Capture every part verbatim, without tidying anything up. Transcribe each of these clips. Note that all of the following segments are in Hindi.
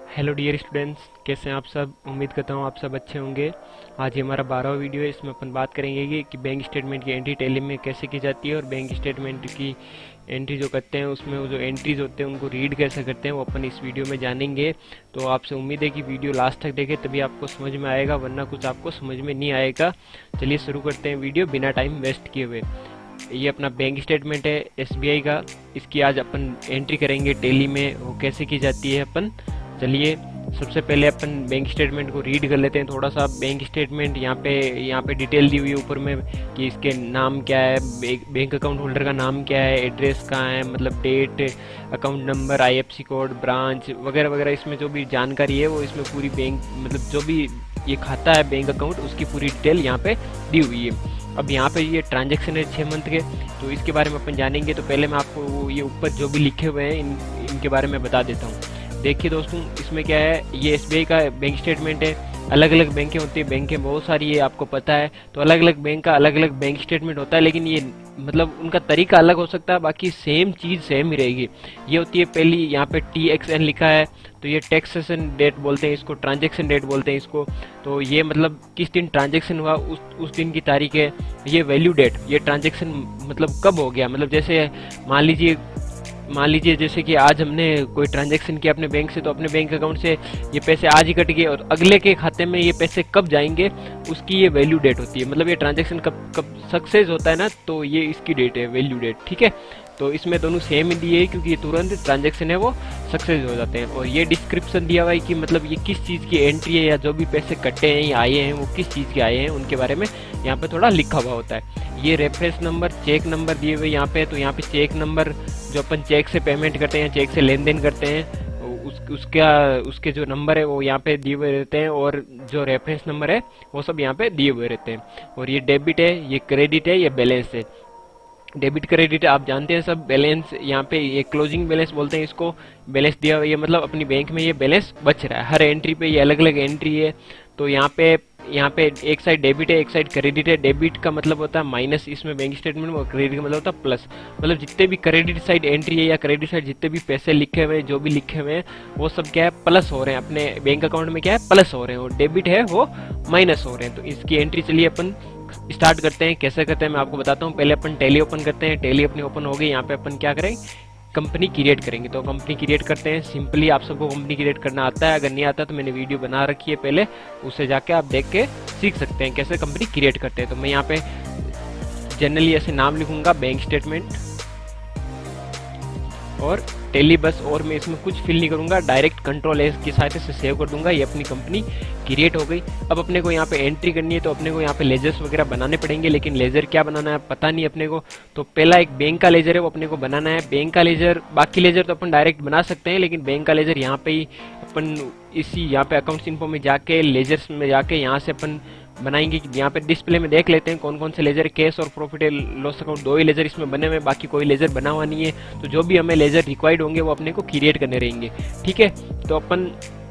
हेलो डियर स्टूडेंट्स, कैसे हैं आप सब। उम्मीद करता हूँ आप सब अच्छे होंगे। आज ये हमारा बारहवा वीडियो है। इसमें अपन बात करेंगे कि, कि बैंक स्टेटमेंट की एंट्री टैली में कैसे की जाती है और बैंक स्टेटमेंट की एंट्री जो करते हैं उसमें वो जो एंट्रीज होते हैं उनको रीड कैसे करते हैं वो अपन इस वीडियो में जानेंगे। तो आपसे उम्मीद है कि वीडियो लास्ट तक देखें तभी आपको समझ में आएगा, वरना कुछ आपको समझ में नहीं आएगा। चलिए शुरू करते हैं वीडियो बिना टाइम वेस्ट किए हुए। ये अपना बैंक स्टेटमेंट है एस बी आई का, इसकी आज अपन एंट्री करेंगे टैली में। वो कैसे की जाती है अपन, चलिए सबसे पहले अपन बैंक स्टेटमेंट को रीड कर लेते हैं थोड़ा सा। बैंक स्टेटमेंट यहाँ पे यहाँ पे डिटेल दी हुई है ऊपर में कि इसके नाम क्या है, बैंक अकाउंट होल्डर का नाम क्या है, एड्रेस कहाँ है, मतलब date, account number, I F C code, branch वगैरह वगैरह। इसमें जो भी जानकारी है वो इसमें पूरी बैंक मतलब जो भी ये खाता है बैंक अकाउंट उसकी पूरी डिटेल यहाँ पे दी हुई है। अब यहाँ पे ये ट्रांजैक्शन है छः मंथ के, तो इसके बारे में अपन जानेंगे। तो पहले मैं आपको ये ऊपर जो भी लिखे हुए हैं इन इनके बारे में बता देता हूँ। देखिए दोस्तों, इसमें क्या है, ये एस बी आई का बैंक स्टेटमेंट है। अलग अलग बैंकें होती है, बैंकें बहुत सारी है आपको पता है, तो अलग अलग बैंक का अलग अलग बैंक स्टेटमेंट होता है, लेकिन ये मतलब उनका तरीका अलग हो सकता है, बाकी सेम चीज़ सेम ही रहेगी। ये होती है पहली, यहाँ पे टी एक्स एन लिखा है तो ये टैक्सेशन डेट बोलते हैं इसको, ट्रांजैक्शन डेट बोलते हैं इसको। तो ये मतलब किस दिन ट्रांजैक्शन हुआ उस उस दिन की तारीख है। ये वैल्यू डेट, ये ट्रांजैक्शन मतलब कब हो गया, मतलब जैसे मान लीजिए मान लीजिए जैसे कि आज हमने कोई ट्रांजैक्शन किया अपने बैंक से, तो अपने बैंक अकाउंट से ये पैसे आज ही कट गए और अगले के खाते में ये पैसे कब जाएंगे उसकी ये वैल्यू डेट होती है। मतलब ये ट्रांजैक्शन कब कब सक्सेस होता है ना, तो ये इसकी डेट है, वैल्यू डेट। ठीक है, तो इसमें दोनों सेम ही दिए है क्योंकि ये तुरंत ट्रांजैक्शन है वो सक्सेस हो जाते हैं। और ये डिस्क्रिप्शन दिया हुआ है कि मतलब ये किस चीज़ की एंट्री है या जो भी पैसे कटे हैं या आए हैं वो किस चीज़ के आए हैं उनके बारे में यहाँ पे थोड़ा लिखा हुआ होता है। ये रेफरेंस नंबर, चेक नंबर दिए हुए यहाँ पे, तो यहाँ पे चेक नंबर जो अपन चेक से पेमेंट करते हैं, चेक से लेन देन करते हैं, उस उसका उसके जो नंबर है वो यहाँ पे दिए हुए रहते हैं, और जो रेफरेंस नंबर है वो सब यहाँ पे दिए हुए रहते हैं। और ये डेबिट है, ये क्रेडिट है, ये बैलेंस है। डेबिट क्रेडिट आप जानते हैं सब। बैलेंस यहाँ पे ये क्लोजिंग बैलेंस बोलते हैं इसको। बैलेंस दिया हुआ, ये मतलब अपनी बैंक में ये बैलेंस बच रहा है। हर एंट्री पे ये अलग अलग एंट्री है। तो यहाँ पे यहाँ पे एक साइड डेबिट है, एक साइड क्रेडिट है। डेबिट का मतलब होता है माइनस इसमें बैंक स्टेटमेंट में, और क्रेडिट का मतलब होता है प्लस। मतलब जितने भी क्रेडिट साइड एंट्री है या क्रेडिट साइड जितने भी पैसे लिखे हुए हैं, जो भी लिखे हुए हैं वो सब क्या है, प्लस हो रहे हैं अपने बैंक अकाउंट में, क्या है, प्लस हो रहे हैं। और डेबिट है वो माइनस हो रहे हैं। तो इसकी एंट्री चलिए अपन स्टार्ट करते हैं। कैसे करते हैं मैं आपको बताता हूँ। पहले अपन टैली ओपन करते हैं। टैली अपनी ओपन हो गई। यहाँ पे अपन क्या करेंगे, कंपनी क्रिएट करेंगे। तो कंपनी क्रिएट करते हैं। सिंपली आप सबको कंपनी क्रिएट करना आता है, अगर नहीं आता तो मैंने वीडियो बना रखी है पहले, उससे जाके आप देख के सीख सकते हैं कैसे कंपनी क्रिएट करते हैं। तो मैं यहाँ पे जनरली ऐसे नाम लिखूंगा, बैंक स्टेटमेंट और टैली बस, और मैं इसमें कुछ फिल नहीं करूंगा, डायरेक्ट कंट्रोल एस की सहायता से सेव कर दूंगा। ये अपनी कंपनी क्रिएट हो गई। अब अपने को यहाँ पे एंट्री करनी है, तो अपने को यहाँ पे लेजर्स वगैरह बनाने पड़ेंगे, लेकिन लेजर क्या बनाना है पता नहीं अपने को। तो पहला एक बैंक का लेजर है वो अपने को बनाना है। बैंक का लेजर, बाकी लेजर तो अपन डायरेक्ट बना सकते हैं, लेकिन बैंक का लेजर यहाँ पे ही अपन इसी यहाँ पे अकाउंट्स इन्फो में जाके लेजर्स में जाके यहाँ से अपन बनाएंगे। यहाँ पे डिस्प्ले में देख लेते हैं कौन कौन से लेजर, कैश और प्रॉफिट लॉस अकाउंट, दो ही लेजर इसमें बने हुए, बाकी कोई लेजर बना हुआ नहीं है। तो जो भी हमें लेजर रिक्वायर्ड होंगे वो अपने को क्रिएट करने रहेंगे। ठीक है, तो अपन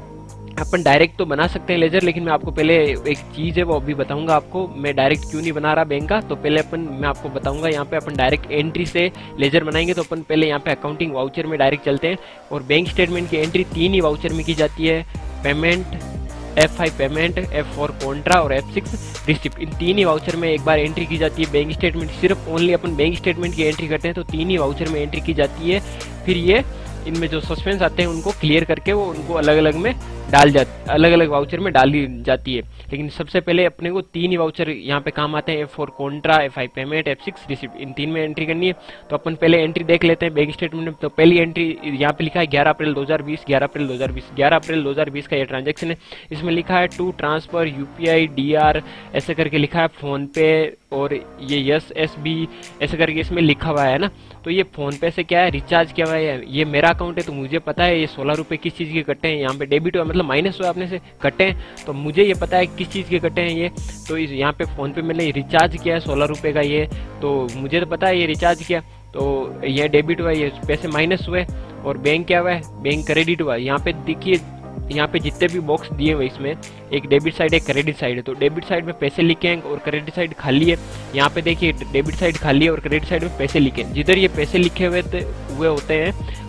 अपन डायरेक्ट तो बना सकते हैं लेजर, लेकिन मैं आपको पहले एक चीज़ है वो अभी बताऊंगा आपको। मैं डायरेक्ट क्यों नहीं बना रहा बैंक का, तो पहले अपन मैं आपको बताऊंगा। यहाँ पे अपन डायरेक्ट एंट्री से लेजर बनाएंगे, तो अपन पहले यहाँ पे अकाउंटिंग वाउचर में डायरेक्ट चलते हैं। और बैंक स्टेटमेंट की एंट्री तीन ही वाउचर में की जाती है, payment, F five payment, F four contra और एफ सिक्स रिसिप्ट। इन तीन ही वाउचर में एक बार एंट्री की जाती है। बैंक स्टेटमेंट सिर्फ ओनली अपन बैंक स्टेटमेंट की एंट्री करते हैं, तो तीन ही वाउचर में एंट्री की जाती है। फिर ये इनमें जो सस्पेंस आते हैं उनको क्लियर करके वो उनको अलग अलग में डाल जा अलग अलग वाउचर में डाली जाती है। लेकिन सबसे पहले अपने को तीन ही वाउचर यहाँ पे काम आते हैं, F four contra, F five payment, F six receipt. इन तीन में एंट्री करनी है। तो अपन पहले एंट्री देख लेते हैं बैंक स्टेटमेंट में। तो पहली एंट्री यहाँ पे लिखा है ग्यारह अप्रैल दो हज़ार बीस, ग्यारह अप्रैल दो हज़ार बीस, ग्यारह अप्रैल दो हज़ार बीस का ये ट्रांजेक्शन है। इसमें लिखा है to transfer UPI D R ऐसे करके लिखा है, फोन पे और ये यस एस बी ऐसे करके इसमें लिखा हुआ है ना। तो ये फोन पे से क्या है, रिचार्ज किया हुआ है। ये मेरा अकाउंट है तो मुझे पता है ये सोलह रुपये किस चीज़ के कटे हैं। यहाँ पे डेबिट हुआ मतलब माइनस हुआ अपने से कटे हैं, तो मुझे ये पता है किस चीज़ के कटे हैं ये। तो इस यहाँ पे फोन पे मैंने रिचार्ज किया है सोलह रुपये का ये, तो मुझे तो पता है ये रिचार्ज किया, तो ये डेबिट हुआ, ये पैसे माइनस हुए। और बैंक क्या हुआ है, बैंक क्रेडिट हुआ। यहाँ पे देखिए यहाँ पे जितने भी बॉक्स दिए हुए इसमें एक डेबिट साइड है, क्रेडिट साइड है। तो डेबिट साइड में पैसे लिखे हैं और क्रेडिट साइड खाली है। यहाँ पे देखिए डेबिट साइड खाली है और क्रेडिट साइड में पैसे लिखे हैं। जिधर ये पैसे लिखे हुए हुए होते हैं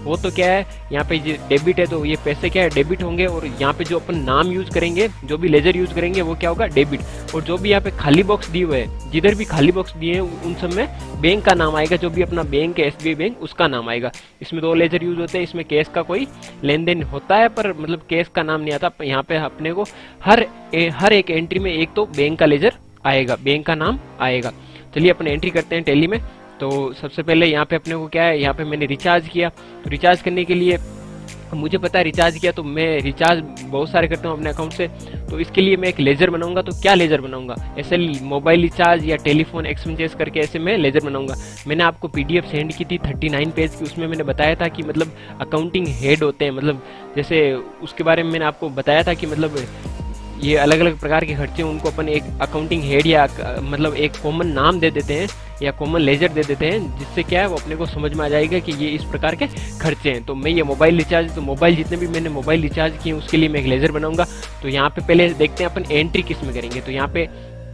वो तो क्या है, यहाँ पे डेबिट है तो ये पैसे क्या है डेबिट होंगे, और यहाँ पे जो अपन नाम यूज करेंगे, जो भी लेजर यूज करेंगे वो क्या होगा डेबिट। और जो भी यहाँ पे खाली बॉक्स दिए हुए हैं, जिधर भी खाली बॉक्स दिए हैं उन सब में बैंक का नाम आएगा, जो भी अपना बैंक है एसबीआई बैंक उसका नाम आएगा। इसमें दो लेजर यूज होते हैं, इसमें कैश का कोई लेन देन होता है पर मतलब कैश का नाम नहीं आता। यहाँ पे अपने को हर ए, हर एक एंट्री में एक तो बैंक का लेजर आएगा, बैंक का नाम आएगा। चलिए अपन एंट्री करते हैं टैली में। तो सबसे पहले यहाँ पे अपने को क्या है, यहाँ पे मैंने रिचार्ज किया, तो रिचार्ज करने के लिए मुझे पता है रिचार्ज किया तो मैं रिचार्ज बहुत सारे करता हूँ अपने अकाउंट से, तो इसके लिए मैं एक लेजर बनाऊंगा। तो क्या लेजर बनाऊंगा, ऐसे मोबाइल रिचार्ज या टेलीफोन एक्सपेंसेस करके ऐसे मैं लेजर बनाऊंगा। मैंने आपको पीडीएफ सेंड की थी उनतालीस पेज की, उसमें मैंने बताया था कि मतलब अकाउंटिंग हेड होते हैं, मतलब जैसे उसके बारे में मैंने आपको बताया था कि मतलब ये अलग अलग प्रकार के खर्चे उनको अपन एक अकाउंटिंग हेड या मतलब एक कॉमन नाम दे देते हैं या कॉमन लेजर दे देते हैं, जिससे क्या है वो अपने को समझ में आ जाएगा कि ये इस प्रकार के खर्चे हैं। तो मैं ये मोबाइल रिचार्ज, तो मोबाइल जितने भी मैंने मोबाइल रिचार्ज किए उसके लिए मैं एक लेजर बनाऊंगा। तो यहाँ पे पहले देखते हैं अपन एंट्री किस में करेंगे। तो यहाँ पे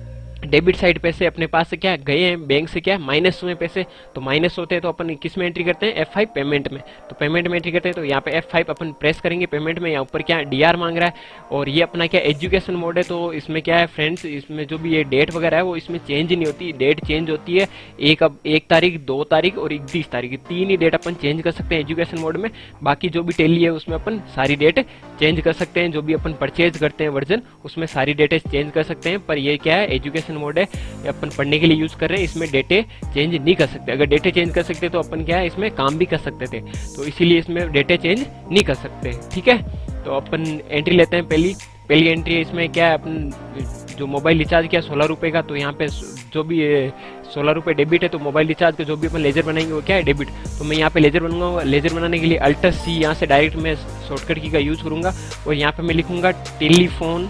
डेबिट साइड पैसे अपने पास से क्या गए हैं, बैंक से क्या माइनस हुए पैसे, तो माइनस होते हैं तो अपन किस में एंट्री करते हैं, एफ फाइव पेमेंट में। तो पेमेंट में एंट्री करते हैं, तो यहाँ पे एफ फाइव अपन प्रेस करेंगे पेमेंट में। यहाँ ऊपर क्या डी आर मांग रहा है, और ये अपना क्या एजुकेशन मोड है, तो इसमें क्या है फ्रेंड्स, इसमें जो भी ये डेट वगैरह है वो इसमें चेंज नहीं होती, डेट चेंज होती है एक अब एक तारीख, दो तारीख और इकतीस तारीख, तीन ही डेट अपन चेंज कर सकते हैं एजुकेशन मोड में। बाकी जो भी टैली है उसमें अपन सारी डेट चेंज कर सकते हैं, जो भी अपन परचेज करते हैं वर्जन उसमें सारी डेटें चेंज कर सकते हैं। पर ये क्या है एजुकेशन मोड है, अपन पढ़ने के लिए यूज कर रहे हैं, इसमें डेटे चेंज नहीं कर सकते। अगर डेटे चेंज कर सकते तो अपन क्या है इसमें काम भी कर सकते थे, तो इसीलिए इसमें डेटे चेंज नहीं कर सकते। ठीक है, तो अपन एंट्री लेते हैं। पहली पहली एंट्री है इसमें क्या है, अपन जो मोबाइल रिचार्ज किया सोलह रुपए का, तो यहाँ पे जो भी सोलह रुपए डेबिट है, तो मोबाइल रिचार्ज का जो भी अपन लेजर बनाएंगे वो क्या है डेबिट। तो मैं यहाँ पे लेजर बनूंगा, लेजर बनाने के लिए अल्टर सी यहाँ से डायरेक्ट मैं शॉर्टकट की का यूज करूंगा, और यहाँ पे मैं लिखूंगा टेलीफोन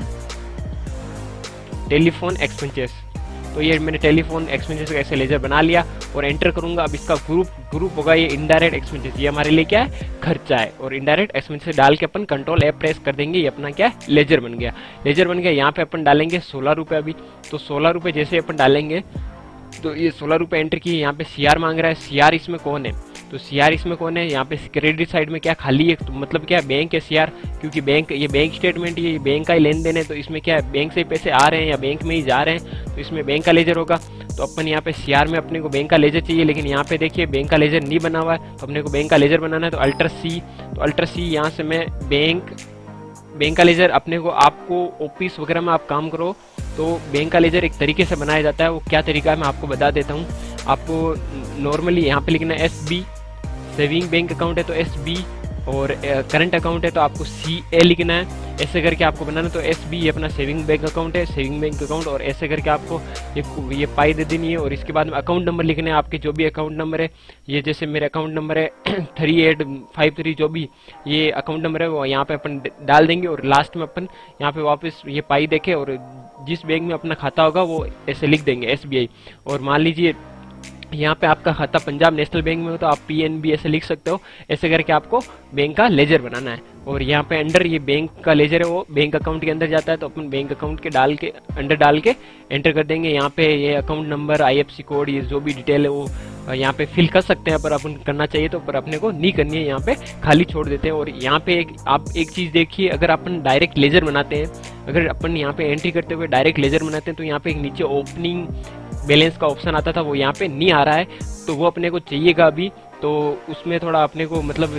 टेलीफोन एक्सपेंसेस। तो ये मैंने टेलीफोन एक्सपेंसेस का ऐसे लेजर बना लिया और एंटर करूंगा। अब इसका ग्रुप ग्रुप होगा ये इनडायरेक्ट एक्सपेंसेस, ये हमारे लिए क्या है खर्चा है, और इनडायरेक्ट एक्सपेंसेस डाल के अपन कंट्रोल एफ प्रेस कर देंगे, ये अपना क्या है लेजर बन गया। लेजर बन गया, यहाँ पे अपन डालेंगे सोलह रुपए अभी। तो सोलह रुपए जैसे अपन डालेंगे तो ये सोलह रुपए एंटर किए। यहाँ पे सीआर मांग रहा है, सीआर इसमें कौन है, तो सीआर इसमें कौन है, यहाँ पे क्रेडिट साइड में क्या खाली है, तो मतलब क्या बैंक है सीआर, क्योंकि बैंक ये बैंक स्टेटमेंट ये बैंक का ही लेन देन है, तो इसमें क्या है बैंक से पैसे आ रहे हैं या बैंक में ही जा रहे हैं, तो इसमें बैंक का लेजर होगा। तो अपन यहाँ पे सीआर में अपने को बैंक का लेजर चाहिए, लेकिन यहाँ पे देखिए बैंक का लेजर नहीं बना हुआ है, तो अपने को बैंक का लेजर बनाना है। तो अल्टर सी, तो अल्टर सी यहाँ से मैं बैंक बैंक का लेजर अपने को, आपको ऑफिस वगैरह में आप काम करो तो बैंक का लेजर एक तरीके से बनाया जाता है। वो क्या तरीका है मैं आपको बता देता हूँ। आपको नॉर्मली यहाँ पे लिखना है S B, saving bank account है तो एस बी, और करंट अकाउंट है तो आपको सी ए लिखना है। ऐसे करके आपको बनाना, तो एस बी ये अपना सेविंग बैंक अकाउंट है, सेविंग बैंक अकाउंट, और ऐसे करके आपको ये ये पाई दे देनी है। और इसके बाद में अकाउंट नंबर लिखने हैं आपके, जो भी अकाउंट नंबर है, ये जैसे मेरे अकाउंट नंबर है थ्री एट फाइव थ्री, जो भी ये अकाउंट नंबर है वो यहाँ पे अपन डाल देंगे, और लास्ट में अपन यहाँ पे वापस ये पाई देखे और जिस बैंक में अपना खाता होगा वो ऐसे लिख देंगे एस बी आई। और मान लीजिए यहाँ पे आपका खाता पंजाब नेशनल बैंक में हो तो आप पीएनबी ऐसे लिख सकते हो। ऐसे करके आपको बैंक का लेजर बनाना है, और यहाँ पे अंडर ये बैंक का लेजर है वो बैंक अकाउंट के अंदर जाता है, तो अपन बैंक अकाउंट के डाल के अंडर डाल के एंटर कर देंगे। यहाँ पे ये अकाउंट नंबर, आईएफएससी कोड, ये जो भी डिटेल है वो यहाँ पे फिल कर सकते हैं, पर अपन करना चाहिए तो पर अपने को नहीं करनी है, यहाँ पे खाली छोड़ देते हैं। और यहाँ पे एक आप एक चीज देखिए, अगर अपन डायरेक्ट लेजर बनाते हैं, अगर अपन यहाँ पे एंट्री करते हुए डायरेक्ट लेजर बनाते हैं, तो यहाँ पे एक नीचे ओपनिंग बैलेंस का ऑप्शन आता था, वो यहाँ पे नहीं आ रहा है, तो वो अपने को चाहिएगा अभी। तो उसमें थोड़ा अपने को मतलब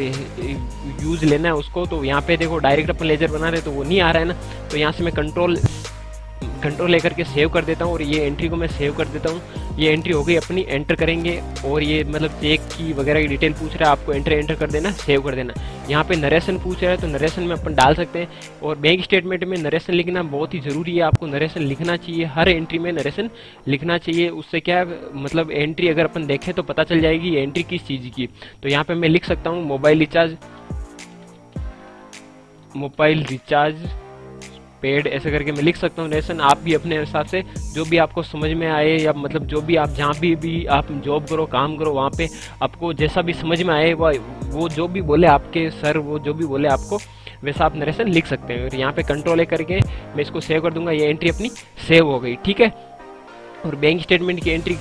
यूज लेना है उसको। तो यहाँ पे देखो डायरेक्ट अपन लेजर बना रहे तो वो नहीं आ रहा है ना, तो यहाँ से मैं कंट्रोल कंट्रोल लेकर के सेव कर देता हूँ, और ये एंट्री को मैं सेव कर देता हूँ। ये एंट्री हो गई अपनी, एंटर करेंगे, और ये मतलब चेक की वगैरह की डिटेल पूछ रहा है, आपको एंटर एंटर कर देना, सेव कर देना। यहाँ पे नरेशन पूछ रहा है, तो नरेशन में अपन डाल सकते हैं। और बैंक स्टेटमेंट में नरेशन लिखना बहुत ही जरूरी है, आपको नरेशन लिखना चाहिए, हर एंट्री में नरेशन लिखना चाहिए। उससे क्या है मतलब एंट्री अगर अपन देखें तो पता चल जाएगी ये एंट्री किस चीज़ की। तो यहाँ पे मैं लिख सकता हूँ mobile recharge, mobile recharge paid, ऐसे करके मैं लिख सकता हूँ नरेशन। आप भी अपने हिसाब से जो भी आपको समझ में आए, या मतलब जो भी आप जहाँ भी भी आप जॉब करो, काम करो, वहाँ पे आपको जैसा भी समझ में आए, वो वो जो भी बोले आपके सर, वो जो भी बोले आपको वैसा आप नरेशन लिख सकते हैं। और यहाँ पे कंट्रोल ए करके मैं इसको सेव कर दूंगा, ये एंट्री अपनी सेव हो गई। ठीक है, और बैंक स्टेटमेंट की एंट्री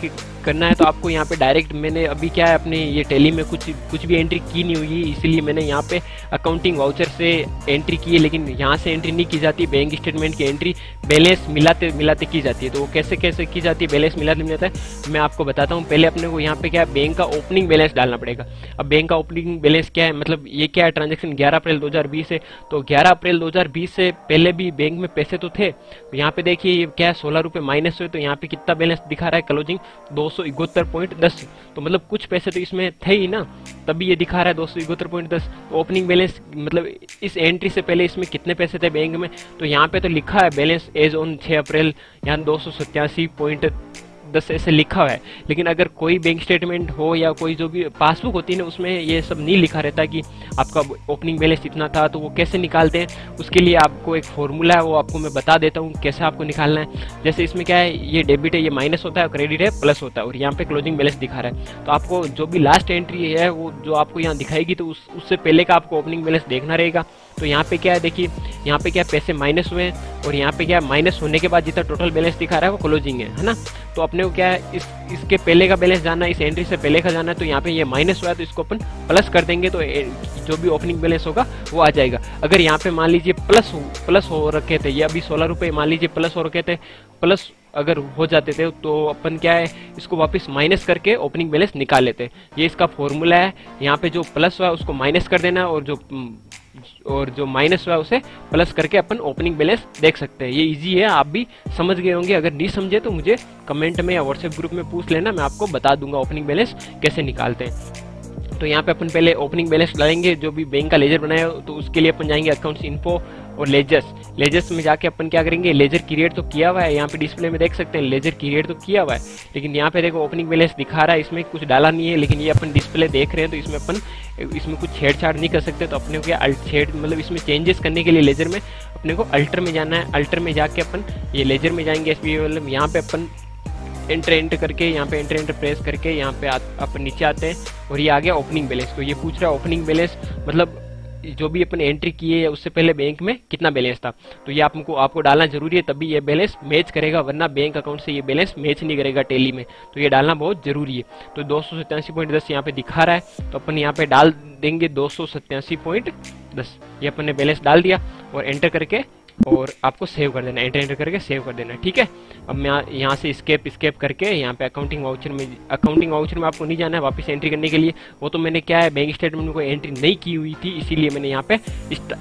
करना है तो आपको यहाँ पे डायरेक्ट, मैंने अभी क्या है अपने ये टैली में कुछ कुछ भी एंट्री की नहीं हुई, इसीलिए मैंने यहाँ पे अकाउंटिंग वाउचर से एंट्री की है, लेकिन यहाँ से एंट्री नहीं की जाती। बैंक स्टेटमेंट की एंट्री बैलेंस मिलाते मिलाते की जाती है। तो वो कैसे कैसे की जाती है, बैलेंस मिलाते मिलाता है, मैं आपको बताता हूँ। पहले अपने को यहाँ पे क्या है, बैंक का ओपनिंग बैलेंस डालना पड़ेगा। अब बैंक का ओपनिंग बैलेंस क्या है, मतलब ये क्या है, ट्रांजेक्शन ग्यारह अप्रैल दो हज़ार बीस है, तो ग्यारह अप्रैल दो हज़ार बीस से पहले भी बैंक में पैसे तो थे। तो यहाँ पे देखिए ये क्या है, सोलह रुपये माइनस हुए, तो यहाँ पे कितना बैलेंस दिखा रहा है, क्लोजिंग दो सौ इकहत्तर पॉइंट दस। तो मतलब कुछ पैसे तो इसमें थे ही ना, तभी ये दिखा रहा है दो सौ इकहत्तर पॉइंट दस। तो ओपनिंग बैलेंस मतलब इस एंट्री से पहले इसमें कितने पैसे थे बैंक में, तो यहाँ पे तो लिखा है बैलेंस एज ऑन छः अप्रैल, यहाँ दो सौ सत्तासी पॉइंट दस ऐसे लिखा हुआ है। लेकिन अगर कोई बैंक स्टेटमेंट हो या कोई जो भी पासबुक होती है ना, उसमें ये सब नहीं लिखा रहता कि आपका ओपनिंग बैलेंस इतना था। तो वो कैसे निकालते हैं, उसके लिए आपको एक फॉर्मूला है, वो आपको मैं बता देता हूँ कैसे आपको निकालना है। जैसे इसमें क्या है, ये डेबिट है, ये माइनस होता है, क्रेडिट है प्लस होता है, और यहाँ पे क्लोजिंग बैलेंस दिखा रहा है। तो आपको जो भी लास्ट एंट्री है वो जो आपको यहाँ दिखाएगी, तो उस उससे पहले का आपको ओपनिंग बैलेंस देखना रहेगा। तो यहाँ पे क्या है, देखिए यहाँ पे क्या पैसे माइनस हुए हैं, और यहाँ पे क्या माइनस होने के बाद जितना टोटल बैलेंस दिखा रहा है वो क्लोजिंग है है ना। तो अपने को क्या है, इस इसके पहले का बैलेंस जानना है, इस एंट्री से पहले का जानना है। तो यहाँ पे ये माइनस हुआ है, तो इसको अपन प्लस कर देंगे, तो जो भी ओपनिंग बैलेंस होगा वो आ जाएगा। अगर यहाँ पे मान लीजिए प्लस हो प्लस हो रखे थे, ये अभी सोलह रुपये मान लीजिए प्लस हो रखे थे, प्लस अगर हो जाते थे, तो अपन क्या है, इसको वापस माइनस करके ओपनिंग बैलेंस निकाल लेते। ये इसका फॉर्मूला है। यहाँ पे जो प्लस हुआ उसको माइनस कर देना, और जो और जो माइनस हुआ उसे प्लस करके अपन ओपनिंग बैलेंस देख सकते हैं। ये इजी है, आप भी समझ गए होंगे। अगर नहीं समझे तो मुझे कमेंट में या व्हाट्सएप ग्रुप में पूछ लेना, मैं आपको बता दूंगा ओपनिंग बैलेंस कैसे निकालते हैं। तो यहाँ पे अपन पहले ओपनिंग बैलेंस डालेंगे, जो भी बैंक का लेजर बनाया हो, तो उसके लिए अपन जाएंगे अकाउंट्स इन्फो और लेजर्स। लेजर्स में जाके अपन क्या करेंगे, लेजर क्रिएट तो किया हुआ है, यहाँ पे डिस्प्ले में देख सकते हैं लेजर क्रिएट तो किया हुआ है, लेकिन यहाँ पे देखो ओपनिंग बैलेंस दिखा रहा है, इसमें कुछ डाला नहीं है, लेकिन ये अपन डिस्प्ले देख रहे हैं, तो इसमें अपन इसमें कुछ छेड़छाड़ नहीं कर सकते। तो अपने को क्या छेड़ मतलब इसमें चेंजेस करने के लिए लेजर में अपने को अल्टर में जाना है। अल्टर में जाके अपन ये लेजर में जाएंगे, एस बी मतलब यहाँ पे अपन एंटर एंटर करके, यहाँ पे एंटर एंटर प्रेस करके यहाँ पे अपन नीचे आते हैं, और ये आ गया ओपनिंग बैलेंस। तो ये पूछ रहा है ओपनिंग बैलेंस मतलब जो भी अपन एंट्री किए है उससे पहले बैंक में कितना बैलेंस था। तो ये आपको आपको डालना जरूरी है, तभी ये बैलेंस मैच करेगा, वरना बैंक अकाउंट से ये बैलेंस मैच नहीं करेगा टैली में। तो ये डालना बहुत जरूरी है। तो दो सौ सत्तासी पॉइंट दस यहाँ पे दिखा रहा है, तो अपन यहाँ पे डाल देंगे दो सौ सत्तासी पॉइंट दस। ये अपन ने बैलेंस डाल दिया, और एंटर करके और आपको सेव कर देना, एंटर एंटर करके सेव कर देना, ठीक है। अब मैं यहाँ से स्केप स्केप करके यहाँ पे अकाउंटिंग वाउचर में अकाउंटिंग वाउचर में आपको नहीं जाना है वापस एंट्री करने के लिए। वो तो मैंने क्या है, बैंक स्टेटमेंट में कोई एंट्री नहीं की हुई थी, इसीलिए मैंने यहाँ पे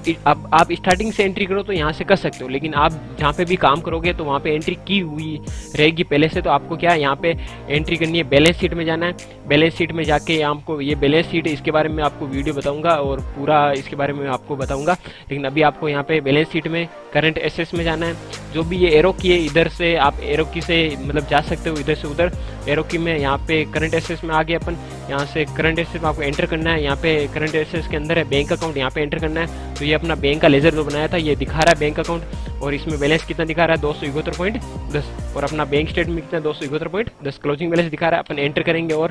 अब आप स्टार्टिंग से एंट्री करो तो यहाँ से कर सकते हो, लेकिन आप जहाँ पे भी काम करोगे तो वहाँ पे एंट्री की हुई रहेगी पहले से। तो आपको क्या है, यहाँ पे एंट्री करनी है, बैलेंस शीट में जाना है। बैलेंस शीट में जाके आपको ये बैलेंस शीट है, इसके बारे में आपको वीडियो बताऊंगा और पूरा इसके बारे में आपको बताऊंगा, लेकिन अभी आपको यहाँ पे बैलेंस शीट में करंट एसेट्स में जाना है। जो भी ये एरो की है, इधर से आप एरो की से मतलब जा सकते हो, इधर से उधर एरो की में यहाँ पे करंट एसेट्स में आ गए अपन। यहाँ से करंट एसेट्स में आपको एंटर करना है, यहाँ पे करंट एसेट्स के अंदर है बैंक अकाउंट, यहाँ पे एंटर करना है। तो ये अपना बैंक का लेजर जो बनाया था ये दिखा रहा है बैंक अकाउंट, और इसमें बैलेंस कितना दिखा रहा है, दो सौ इकहत्तर पॉइंट दस, और अपना बैंक स्टेटमेंट कितना दो सौ इकहत्तर पॉइंट दस क्लोजिंग बैलेंस दिखा रहा है। अपन एंटर करेंगे, और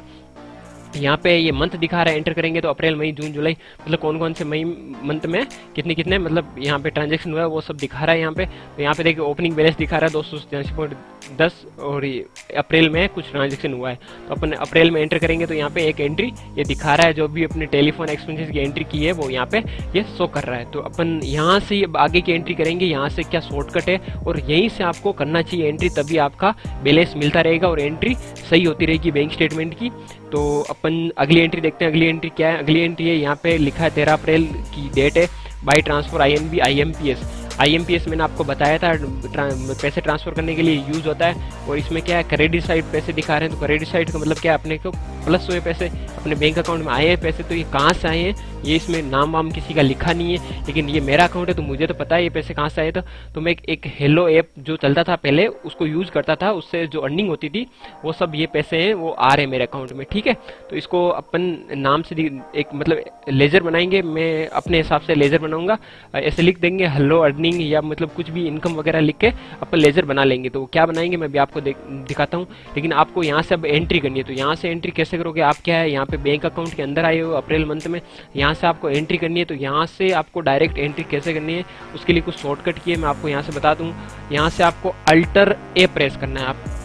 यहाँ पे ये मंथ दिखा रहा है, एंटर करेंगे तो अप्रैल मई जून जुलाई मतलब कौन कौन से मई मंथ में कितने कितने मतलब यहाँ पे ट्रांजैक्शन हुआ है वो सब दिखा रहा है यहाँ पे। तो यहाँ पे देखिए ओपनिंग बैलेंस दिखा रहा है दो सौ सतासी पॉइंट दस, और अप्रैल में कुछ ट्रांजैक्शन हुआ है। तो अपन अप्रैल में एंटर करेंगे तो यहाँ पे एक एंट्री ये दिखा रहा है, जो भी अपने टेलीफोन एक्सपेंसेस की एंट्री की है वो यहाँ पे ये शो कर रहा है। तो अपन यहाँ से आगे की एंट्री करेंगे, यहाँ से क्या शॉर्टकट है, और यहीं से आपको करना चाहिए एंट्री, तभी आपका बैलेंस मिलता रहेगा और एंट्री सही होती रहेगी बैंक स्टेटमेंट की। तो अपन अगली एंट्री देखते हैं। अगली एंट्री क्या है, अगली एंट्री है यहाँ पे लिखा है तेरह अप्रैल की डेट है, by transfer I N B I M P S. I M P S मैंने आपको बताया था ट्रा, पैसे ट्रांसफर करने के लिए यूज होता है, और इसमें क्या है क्रेडिट साइड पैसे दिखा रहे हैं। तो क्रेडिट साइड का मतलब क्या है, अपने को प्लस हुए पैसे अपने बैंक अकाउंट में आए हैं पैसे। तो ये कहाँ से आए हैं, ये इसमें नाम वाम किसी का लिखा नहीं है, लेकिन ये मेरा अकाउंट है तो मुझे तो पता है ये पैसे कहाँ से आए। तो, तो मैं एक, एक हेलो ऐप जो चलता था पहले उसको यूज करता था, उससे जो अर्निंग होती थी वो सब ये पैसे हैं वो आ रहे हैं मेरे अकाउंट में, ठीक है। तो इसको अपन नाम से एक मतलब लेजर बनाएंगे, मैं अपने हिसाब से लेजर बनाऊंगा, ऐसे लिख देंगे हेलो अर्निंग या मतलब कुछ भी इनकम वगैरह लिख के अपन लेजर बना लेंगे। तो क्या बनाएंगे मैं भी आपको दिखाता हूँ, लेकिन आपको यहाँ से अब एंट्री करनी है। तो यहाँ से एंट्री कैसे करोगे, आप क्या है यहाँ पे बैंक अकाउंट के अंदर आए हो अप्रैल मंथ में, यहाँ से आपको एंट्री करनी है। तो यहाँ से आपको डायरेक्ट एंट्री कैसे करनी है, उसके लिए कुछ शॉर्टकट की है, मैं आपको यहाँ से बता दूँ। यहाँ से आपको अल्टर ए प्रेस करना है, आप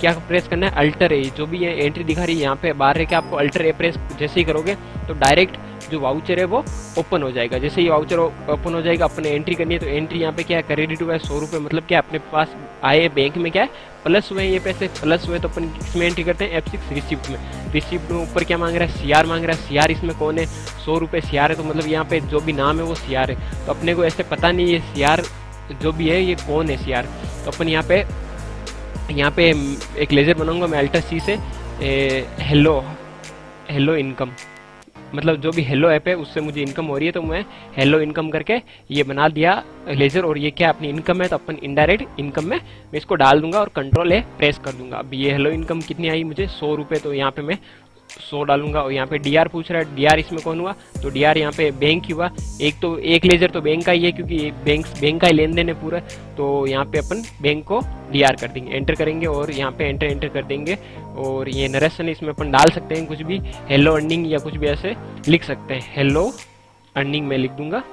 क्या प्रेस करना है, अल्टर ए, जो भी ये एंट्री दिखा रही है यहाँ पे बाहर रह के आपको अल्टर ए प्रेस जैसे ही करोगे तो डायरेक्ट जो वाउचर है वो ओपन हो जाएगा। जैसे ही वाउचर ओपन हो जाएगा, अपने एंट्री करनी है तो एंट्री यहाँ पे क्या है, क्रेडिट हुआ है सौ रुपये, मतलब क्या अपने पास आए बैंक में क्या है प्लस हुए, ये पैसे प्लस हुए तो अपन किसमें एंट्री करते हैं, एफ सिक्स रिसिप्ट में। रिसिप्ट में ऊपर क्या मांग रहा है, सी आर मांग रहा है। सी आर इसमें कौन है, सौ रुपये सी आर है, तो मतलब यहाँ पे जो भी नाम है वो सी आर है। तो अपने को ऐसे पता नहीं है सी आर जो भी है ये कौन है सी आर। तो अपन यहाँ पे यहाँ पे एक लेजर बनाऊंगा मैं अल्टर सी से, हेलो हेलो इनकम, मतलब जो भी हेलो ऐप है उससे मुझे इनकम हो रही है तो मैं हेलो इनकम करके ये बना दिया लेजर। और ये क्या अपनी इनकम है तो अपन इनडायरेक्ट इनकम में मैं इसको डाल दूंगा और कंट्रोल ए प्रेस कर दूंगा। अब ये हेलो इनकम कितनी आई मुझे, सौ रुपये, तो यहाँ पे मैं सौ डालूंगा। और यहाँ पे डी आर पूछ रहा है, डी आर इसमें कौन हुआ, तो डी आर यहाँ पे बैंक ही हुआ। एक तो एक लेजर तो बैंक का ही है क्योंकि बैंक बैंक का ही लेन देन है पूरा, तो यहाँ पे अपन बैंक को डी आर कर देंगे, एंटर करेंगे और यहाँ पे एंटर एंटर कर देंगे। और ये नरेशन इसमें अपन डाल सकते हैं कुछ भी, हेलो अर्निंग या कुछ भी ऐसे लिख सकते हैं, हेलो अर्निंग मैं लिख दूंगा,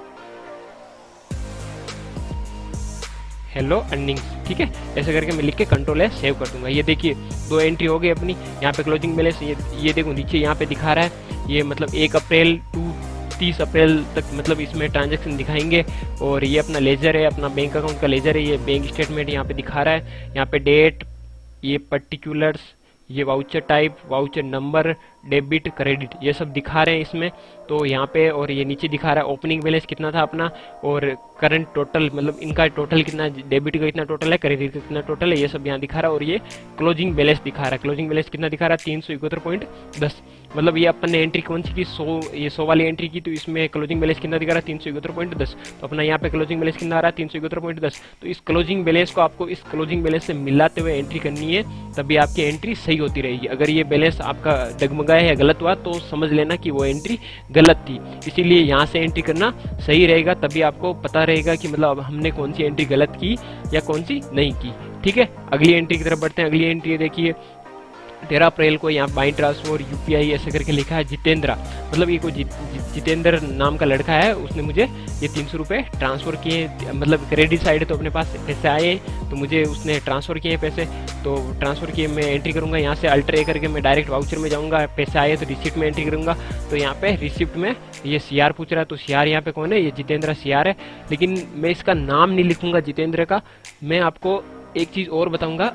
हेलो अर्निंग्स, ठीक है। ऐसे करके मैं लिख के कंट्रोल है सेव कर दूंगा। ये देखिए दो एंट्री हो गई अपनी। यहाँ पे क्लोजिंग बैलेंस ये ये देखो नीचे यहाँ पे दिखा रहा है, ये मतलब एक अप्रैल टू तीस अप्रैल तक मतलब इसमें ट्रांजैक्शन दिखाएंगे। और ये अपना लेजर है, अपना बैंक अकाउंट का लेजर है, ये बैंक स्टेटमेंट यहाँ पे दिखा रहा है। यहाँ पे डेट, ये पर्टिकुलर्स, ये voucher type, voucher number, debit credit, ये सब दिखा रहे हैं इसमें। तो यहाँ पे और ये नीचे दिखा रहा है ओपनिंग बैलेंस कितना था अपना और करंट टोटल, मतलब इनका टोटल कितना, डेबिट का कितना टोटल है, क्रेडिट का कितना टोटल है, ये सब यहाँ दिखा रहा है। और ये क्लोजिंग बैलेंस दिखा रहा है, क्लोजिंग बैलेंस कितना दिखा रहा है, तीन सौ इकहत्तर पॉइंट दस, मतलब ये अपन ने एंट्री कौन सी की, सौ, ये सौ वाली एंट्री की, तो इसमें क्लोजिंग बैलेंस कितना दिखा रहा है, तीन सौ इकहत्तर पॉइंट दस। तो अपना यहाँ पे क्लोजिंग बैलेंस कितना आ रहा है, तीन सौ इकहत्तर पॉइंट दस। तो इस क्लोजिंग बैलेंस को आपको इस क्लोजिंग बैलेंस से मिलाते हुए एंट्री करनी है, तभी आपकी एंट्री सही होती रहेगी। अगर ये बैलेंस आपका डगमगाया या गलत हुआ तो समझ लेना कि वो एंट्री गलत थी, इसीलिए यहाँ से एंट्री करना सही रहेगा, तभी आपको पता रहेगा कि मतलब हमने कौन सी एंट्री गलत की या कौन सी नहीं की, ठीक है। अगली एंट्री की तरफ बढ़ते हैं। अगली एंट्री देखिए तेरह अप्रैल को यहाँ बाई ट्रांसफर यूपीआई ऐसे करके लिखा है जितेंद्रा, मतलब ये कोई जि, जि, जितेंद्र नाम का लड़का है, उसने मुझे ये तीन सौ रुपये ट्रांसफ़र किए, मतलब क्रेडिट साइड है तो अपने पास पैसे आए तो मुझे उसने ट्रांसफ़र किए पैसे, तो ट्रांसफ़र किए मैं एंट्री करूँगा। यहाँ से अल्टर ए करके मैं डायरेक्ट वाउचर में जाऊँगा, पैसे आए तो रिसिप्ट में एंट्री करूँगा। तो यहाँ पे रिसिप्ट में ये सी आर पूछ रहा है, तो सी आर यहाँ पे कौन है, ये जितेंद्र सी आर है, लेकिन मैं इसका नाम नहीं लिखूँगा जितेंद्र का। मैं आपको एक चीज़ और बताऊँगा,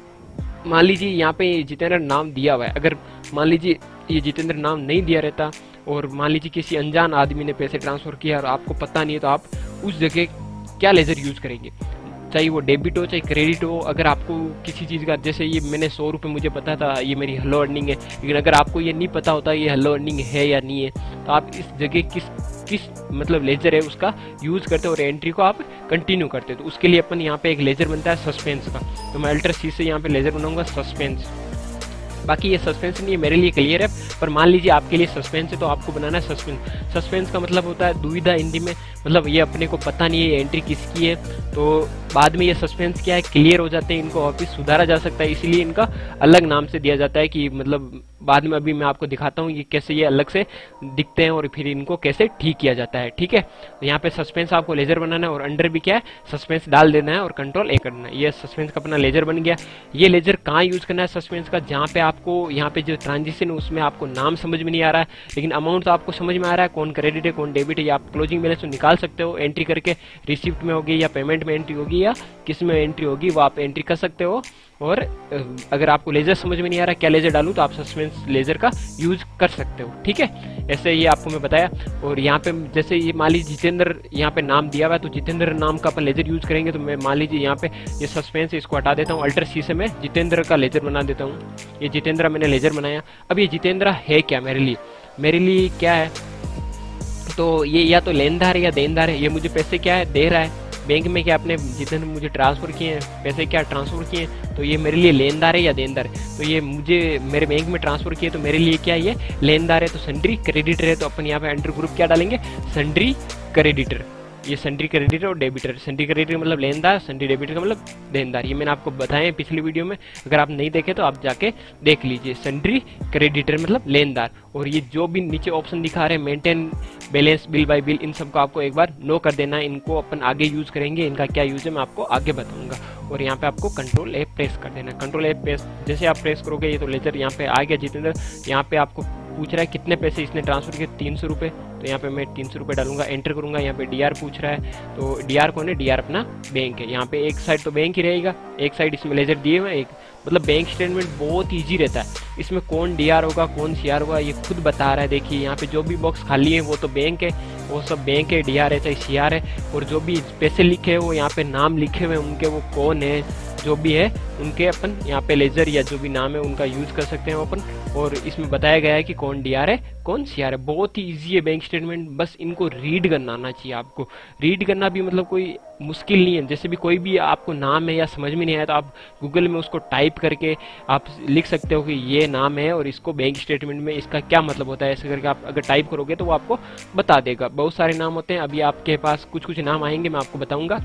मान लीजिए यहाँ पे जितेंद्र नाम दिया हुआ है, अगर मान लीजिए ये जितेंद्र नाम नहीं दिया रहता और मान लीजिए किसी अनजान आदमी ने पैसे ट्रांसफ़र किया और आपको पता नहीं है, तो आप उस जगह क्या लेजर यूज़ करेंगे, चाहे वो डेबिट हो चाहे क्रेडिट हो। अगर आपको किसी चीज़ का, जैसे ये मैंने सौ रुपये मुझे पता था ये मेरी हेलो अर्निंग है, लेकिन अगर आपको ये नहीं पता होता ये हेलो अर्निंग है या नहीं है, तो आप इस जगह किस किस मतलब लेजर है उसका यूज़ करते और एंट्री को आप कंटिन्यू करते। तो उसके लिए अपन यहाँ पे एक लेजर बनता है सस्पेंस का, तो मैं अल्टर सी से यहाँ पे लेजर बनाऊंगा सस्पेंस। बाकी ये सस्पेंस नहीं है, मेरे लिए क्लियर है, पर मान लीजिए आपके लिए सस्पेंस है तो आपको बनाना है सस्पेंस। सस्पेंस का मतलब होता है दुविधा हिंदी में, मतलब ये अपने को पता नहीं है ये एंट्री किसकी है, तो बाद में ये सस्पेंस क्या है क्लियर हो जाते हैं, इनको वापस सुधारा जा सकता है, इसीलिए इनका अलग नाम से दिया जाता है कि मतलब बाद में अभी मैं आपको दिखाता हूँ ये कैसे ये अलग से दिखते हैं और फिर इनको कैसे ठीक किया जाता है, ठीक है। तो यहाँ पे सस्पेंस आपको लेजर बनाना है और अंडर भी क्या है सस्पेंस डाल देना है और कंट्रोल ए करना है। ये सस्पेंस का अपना लेजर बन गया। ये लेजर कहाँ यूज करना है सस्पेंस का, जहाँ पे आपको यहाँ पे जो ट्रांजेक्शन है उसमें आपको नाम समझ में नहीं आ रहा है, लेकिन अमाउंट तो आपको समझ में आ रहा है, कौन क्रेडिट है कौन डेबिट है, या आप क्लोजिंग बैलेंस तो निकाल सकते हो एंट्री करके, रिसिप्ट में होगी या पेमेंट में एंट्री होगी या किस में एंट्री होगी वो आप एंट्री कर सकते हो। और अगर आपको लेजर समझ में नहीं आ रहा क्या लेजर डालूं, तो आप सस्पेंस लेजर का यूज कर सकते हो, ठीक है। ऐसे ये आपको मैं बताया। और यहाँ पे जैसे ये मान लीजिए जितेंद्र यहाँ पे नाम दिया हुआ है, तो जितेंद्र नाम का अपन लेजर यूज करेंगे, तो मैं मान लीजिए यहाँ पे ये सस्पेंस है इसको हटा देता हूँ, अल्टर सी से मैं जितेंद्र का लेजर बना देता हूँ। ये जितेंद्र मैंने लेजर बनाया। अब ये जितेंद्र है क्या मेरे लिए, मेरे लिए क्या है, तो ये या तो लेनदार है या देनदार है। ये मुझे पैसे क्या है दे रहा है बैंक में, क्या अपने जितने मुझे ट्रांसफर किए हैं पैसे क्या ट्रांसफर किए हैं, तो ये मेरे लिए लेनदार है या देनदार है। तो ये मुझे मेरे बैंक में ट्रांसफर किए तो मेरे लिए क्या ये लेनदार है, तो सन्ड्री क्रेडिटर है, तो अपन यहाँ पे अंडर ग्रुप क्या डालेंगे सन्ड्री क्रेडिटर। ये सन्ड्री क्रेडिटर और डेबिटर, सन्ड्री क्रेडिटर मतलब लेनदार, सन्ड्री डेबिटर का मतलब देनदार। ये मैंने आपको बताया पिछली वीडियो में, अगर आप नहीं देखे तो आप जाके देख लीजिए। सन्ड्री क्रेडिटर मतलब लेनदार। और ये जो भी नीचे ऑप्शन दिखा रहे हैं maintain balance, bill by bill, इन सबको आपको एक बार नो कर देना है। इनको अपन आगे यूज करेंगे, इनका क्या यूज है मैं आपको आगे बताऊंगा। और यहाँ पे आपको कंट्रोल ए प्रेस कर देना है। कंट्रोल ए प्रेस जैसे आप प्रेस करोगे ये तो लेजर यहाँ पे आ गया जितेंद्र। यहाँ पे आपको पूछ रहा है कितने पैसे इसने ट्रांसफर किए, तीन सौ रुपये। तो यहाँ पे मैं तीन सौ रुपये डालूंगा, एंटर करूंगा। यहाँ पे डीआर पूछ रहा है, तो डीआर कौन है, डीआर अपना बैंक है। यहाँ पे एक साइड तो बैंक ही रहेगा, एक साइड इसमें लेजर दिए हुए, एक मतलब बैंक स्टेटमेंट बहुत ईजी रहता है। इसमें कौन डीआर होगा कौन सीआर होगा ये खुद बता रहा है। देखिए यहाँ पे जो भी बॉक्स खाली है वो तो बैंक है, वो सब बैंक है, डीआर है चाहे सीआर है। और जो भी पैसे लिखे हैं वो यहाँ पे नाम लिखे हुए उनके, वो कौन है जो भी है उनके अपन यहाँ पे लेजर या जो भी नाम है उनका यूज कर सकते हैं अपन। और इसमें बताया गया है कि कौन डीआर है कौन सीआर है। बहुत ही इजी है बैंक स्टेटमेंट, बस इनको रीड करना आना चाहिए आपको। रीड करना भी मतलब कोई मुश्किल नहीं है। जैसे भी कोई भी आपको नाम है या समझ में नहीं आया तो आप गूगल में उसको टाइप करके आप लिख सकते हो कि ये नाम है और इसको बैंक स्टेटमेंट में इसका क्या मतलब होता है। ऐसे करके आप अगर टाइप करोगे तो वो आपको बता देगा। बहुत सारे नाम होते हैं, अभी आपके पास कुछ कुछ नाम आएंगे मैं आपको बताऊंगा।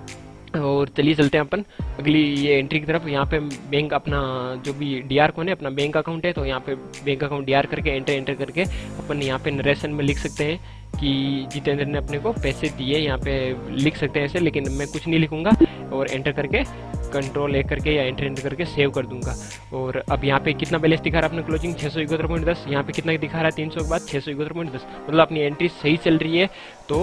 और चलिए चलते हैं अपन अगली ये एंट्री की तरफ। यहाँ पे बैंक अपना जो भी डीआर कौन है अपना बैंक अकाउंट है, तो यहाँ पे बैंक अकाउंट डीआर करके एंटर एंटर करके अपन यहाँ पे नरेशन में लिख सकते हैं कि जितेंद्र ने अपने को पैसे दिए। यहाँ पे लिख सकते हैं ऐसे, लेकिन मैं कुछ नहीं लिखूंगा और एंटर करके कंट्रोल ए करके या एंटर एंटर करके सेव कर दूंगा। और अब यहाँ पे कितना बैलेंस दिखा रहा है अपना क्लोजिंग छः सौ इकहत्तर पॉइंट दस। यहाँ पे कितना दिखा रहा है तीन सौ के बाद छः सौ इकहत्तर पॉइंट दस। मतलब अपनी एंट्री सही चल रही है, तो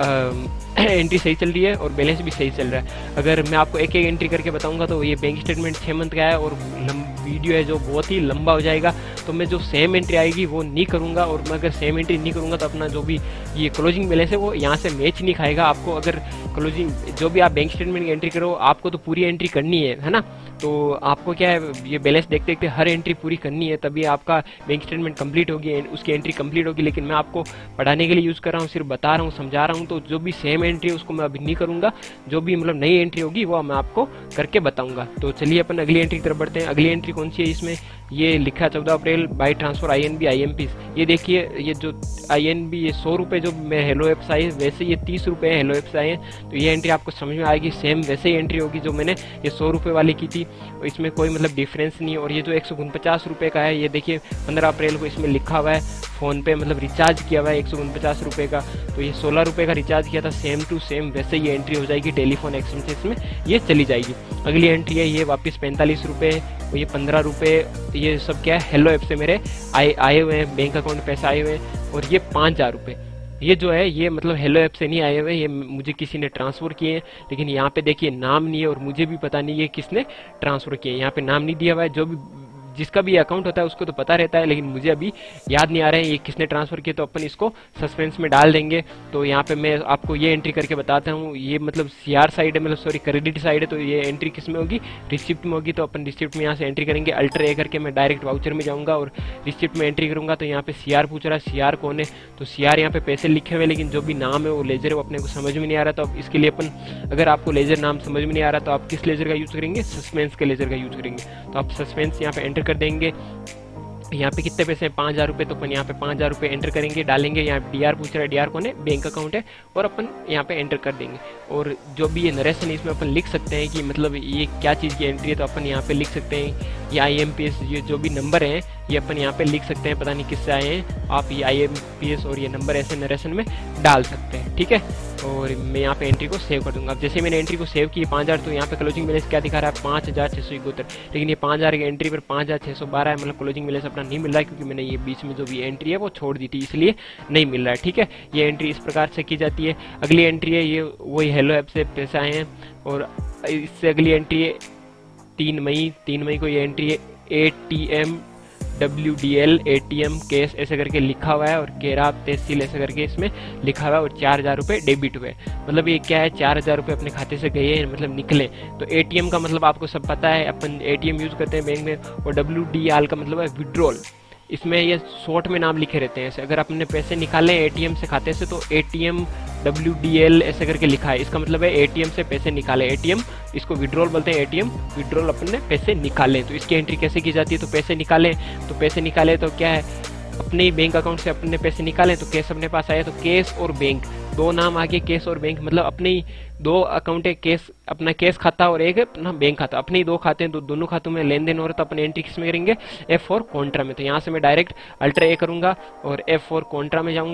आ, एंट्री सही चल रही है और बैलेंस भी सही चल रहा है। अगर मैं आपको एक एक एंट्री करके बताऊंगा तो ये बैंक स्टेटमेंट छः मंथ का है और वीडियो है जो बहुत ही लंबा हो जाएगा, तो मैं जो सेम एंट्री आएगी वो नहीं करूँगा। और मैं अगर सेम एंट्री नहीं करूँगा तो अपना जो भी ये क्लोजिंग बैलेंस है वो यहाँ से मैच नहीं खाएगा। आपको अगर क्लोजिंग जो भी आप बैंक स्टेटमेंट की एंट्री करो आपको तो पूरी एंट्री करनी है है ना। तो आपको क्या है ये बैलेंस देखते देखते हर एंट्री पूरी करनी है, तभी आपका बैंक स्टेटमेंट कंप्लीट होगी, उसकी एंट्री कंप्लीट होगी। लेकिन मैं आपको पढ़ाने के लिए यूज़ कर रहा हूँ, सिर्फ बता रहा हूँ, समझा रहा हूँ। तो जो भी सेम एंट्री है उसको मैं अभी नहीं करूँगा, जो भी मतलब नई एंट्री होगी वो मैं आपको करके बताऊँगा। तो चलिए अपन अगली एंट्री की तरफ बढ़ते हैं। अगली एंट्री कौन सी है, इसमें ये लिखा चौदह अप्रैल by transfer I N B I M P. ये देखिए ये जो आई एन बी ये सौ रुपये जो मेरे हेलो एप्स आए वैसे ये तीस रुपये हेलो एप्स आए हैं। तो ये एंट्री आपको समझ में आएगी, सेम वैसे ही एंट्री होगी जो मैंने ये सौ रुपये वाली की थी, इसमें कोई मतलब डिफरेंस नहीं है। और ये जो एक सौ उनपचास रुपये का है ये देखिए पंद्रह अप्रैल को इसमें लिखा हुआ है फ़ोन पे मतलब रिचार्ज किया हुआ है एक सौ उनपचास रुपये का। तो ये सोलह रुपये का रिचार्ज किया था, सेम टू सेम वैसे ये एंट्री हो जाएगी टेलीफोन एक्सपेंसेस में, ये चली जाएगी। अगली एंट्री है ये वापस पैंतालीस रुपये और ये पंद्रह रुपये, ये सब क्या है हेलो ऐप से मेरे आए आए हुए हैं, बैंक अकाउंट में पैसा आए हुए हैं। और ये पाँच हज़ार रुपये ये जो है ये मतलब हेलो ऐप से नहीं आए हुए, ये मुझे किसी ने ट्रांसफ़र किए हैं। लेकिन यहाँ पे देखिए नाम नहीं है और मुझे भी पता नहीं है किसने ट्रांसफ़र किए, यहाँ पे नाम नहीं दिया हुआ है। जो भी जिसका भी अकाउंट होता है उसको तो पता रहता है, लेकिन मुझे अभी याद नहीं आ रहा है ये किसने ट्रांसफ़र किया, तो अपन इसको सस्पेंस में डाल देंगे। तो यहाँ पे मैं आपको ये एंट्री करके बताता हूँ, ये मतलब सीआर साइड है, मतलब सॉरी क्रेडिट साइड है। तो ये एंट्री किस में होगी, रिसिप्ट में होगी। तो अपन रिसिप्ट में यहाँ से एंट्री करेंगे, अल्टर ए करके मैं डायरेक्ट वाउचर में जाऊँगा और रिसिप्ट में एंट्री करूँगा। तो यहाँ पे सीआर पूछ रहा है, सीआर कौन है, तो सीआर यहाँ पे पैसे लिखे हुए, लेकिन जो भी नाम है वो लेजर है वो अपने को समझ में नहीं आ रहा। तो अब इसके लिए अपन अगर आपको लेजर नाम समझ में नहीं आ रहा तो आप किस लेजर का यूज़ करेंगे, सस्पेंस के लेजर का यूज़ करेंगे। तो आप सस्पेंस यहाँ पे एंटर कर देंगे। यहाँ पे कितने पैसे हैं, पाँच हज़ार रुपये, तो अपन यहाँ पे पाँच हज़ार रुपये एंटर करेंगे, डालेंगे। यहाँ पे डीआर पूछ रहा है, डीआर कौन है, बैंक अकाउंट है, और अपन यहाँ पे एंटर कर देंगे। और जो भी ये नरेशन है इसमें अपन लिख सकते हैं कि मतलब ये क्या चीज़ की एंट्री है। तो अपन यहाँ पे लिख सकते हैं ये आई एम पी एस, ये जो भी नंबर हैं ये अपन यहाँ पे लिख सकते हैं, पता नहीं किससे आए हैं। आप ये आई एम पी एस और ये नंबर ऐसे नरेशन में डाल सकते हैं, ठीक है। और मैं यहाँ पे एंट्री को सेव कर दूंगा। अब जैसे मैंने एंट्री को सेव की पाँच हज़ार, तो यहाँ पे क्लोजिंग बैलेंस क्या दिखा रहा है, पाँच हज़ार छः सौ इकहत्तर। लेकिन ये पाँच हज़ार की एंट्री पर पाँच हज़ार छः सौ बारह है, मतलब क्लोजिंग बैलेंस अपना नहीं मिल रहा है, क्योंकि मैंने ये बीच में जो भी एंट्री है वो छोड़ दी थी, इसलिए नहीं मिल रहा है, ठीक है। ये एंट्री इस प्रकार से की जाती है। अगली एंट्री है ये वही हेलो ऐप से पैसे आए हैं, और इससे अगली एंट्री है तीन मई तीन मई को ये एंट्री है A T M W D L A T M case ऐसे करके लिखा हुआ है, और केरा तहसील ऐसे करके इसमें लिखा हुआ है, और चार हज़ार रुपये डेबिट हुए। मतलब ये क्या है, चार हज़ार रुपये अपने खाते से गए हैं, मतलब निकले। तो ए टी एम का मतलब आपको सब पता है, अपन ए टी एम यूज़ करते हैं बैंक में। और डब्ल्यू डी एल का मतलब है विड्रॉल, इसमें ये शॉर्ट में नाम लिखे रहते हैं ऐसे। अगर अपने पैसे निकाले एटीएम से खाते से तो एटीएम डब्ल्यू डी एल ऐसे करके लिखा है, इसका मतलब है एटीएम से पैसे निकाले। एटीएम इसको विड्रॉल बोलते हैं, एटीएम विड्रॉल अपने पैसे निकाले। तो इसकी एंट्री कैसे की जाती है, तो पैसे निकाले तो पैसे निकाले तो क्या है, अपने ही बैंक अकाउंट से अपने पैसे निकालें तो कैश अपने पास आया। तो कैश और बैंक दो नाम आगे, कैश और बैंक, मतलब अपने ही दो अकाउंट है, कैश अपना कैश खाता और एक अपना बैंक खाता, अपने ही दो खाते हैं, तो दोनों खातों में लेन देन हो रहा है। तो अपने एंट्री किस में करेंगे, एफ फोर कॉन्ट्रा में। तो यहाँ से मैं डायरेक्ट अल्ट्रा ए करूंगा और एफ फोर कॉन्ट्रा में जाऊंगा,